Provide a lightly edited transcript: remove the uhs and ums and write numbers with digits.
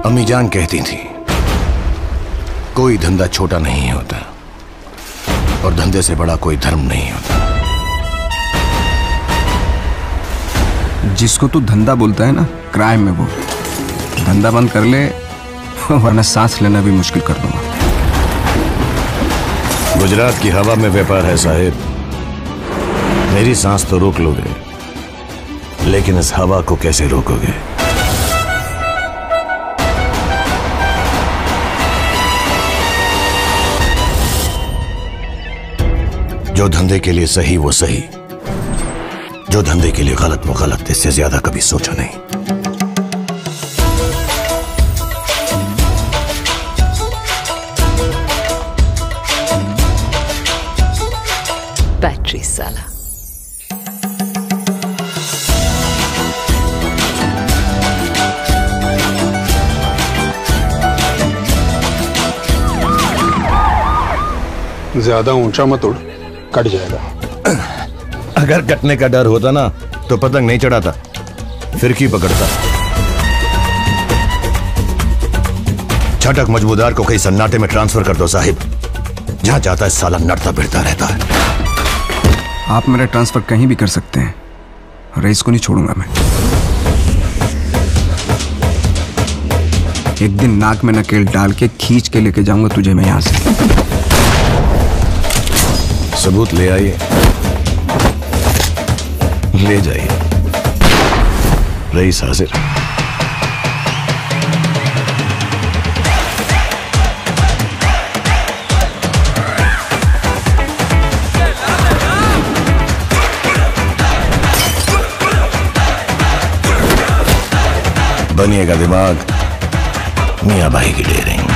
अम्मी जान कहती थी कोई धंधा छोटा नहीं होता और धंधे से बड़ा कोई धर्म नहीं होता। जिसको तू धंधा बोलता है ना, क्राइम में वो धंधा बंद कर ले वरना सांस लेना भी मुश्किल कर दूंगा। गुजरात की हवा में व्यापार है साहिब। मेरी सांस तो रोक लोगे, लेकिन इस हवा को कैसे रोकोगे? जो धंधे के लिए सही वो सही, जो धंधे के लिए गलत वो गलत। इससे ज्यादा कभी सोचा नहीं। बैटरी साला। ज्यादा ऊंचा मत उड़, कट जाएगा। अगर कटने का डर होता ना तो पतंग नहीं चढ़ाता, फिरकी पकड़ता। छटक मजबूदार को कहीं सन्नाटे में ट्रांसफर कर दो साहिब। जहां जाता है साला नड़ता भिड़ता रहता है। आप मेरा ट्रांसफर कहीं भी कर सकते हैं, रईस को नहीं छोड़ूंगा मैं। एक दिन नाक में नकेल डाल के खींच के लेके जाऊंगा तुझे मैं यहां से। सबूत ले आइए, ले जाइए। रईस हाजिर। बनिएगा दिमाग, मियां भाई की डेयरिंग।